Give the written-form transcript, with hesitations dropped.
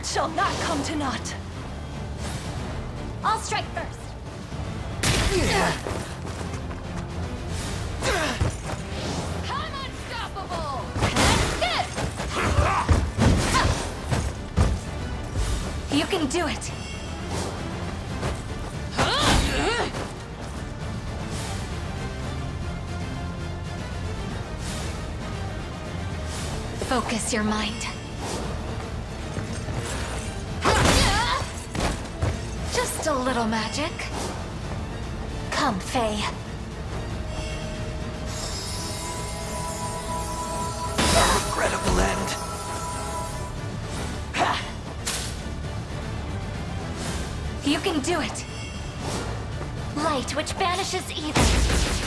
effort shall not come to naught. I'll strike first. I'm unstoppable! You can do it. Focus your mind. Just a little magic. Come, Faye. Regrettable end. You can do it. Light which banishes evil.